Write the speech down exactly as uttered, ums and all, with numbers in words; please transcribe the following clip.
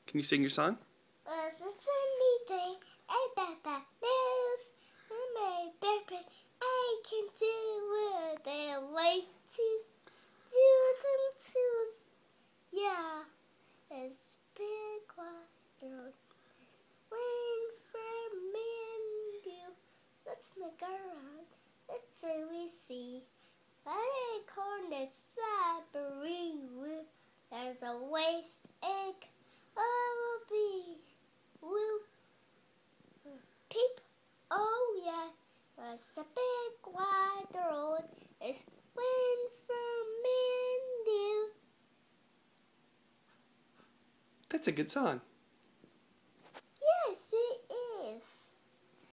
Can you sing your song? It's a sunny day, a papa news, and my baby, I can do what they like to do them to. Yeah, it's big water, it's wind from India. Let's look around, let's see we see. I corn is strawberry woo. There's a waste egg of a bee. Woo. Peep. Oh yeah. There's a big wide road. It's wind from India. That's a good song.